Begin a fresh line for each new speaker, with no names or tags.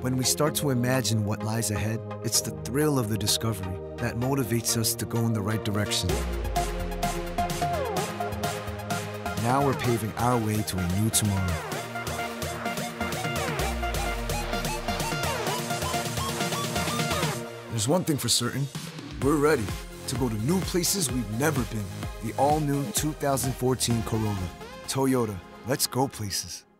When we start to imagine what lies ahead, it's the thrill of the discovery that motivates us to go in the right direction. Now we're paving our way to a new tomorrow. There's one thing for certain, we're ready to go to new places we've never been. The all-new 2014 Corolla. Toyota, let's go places.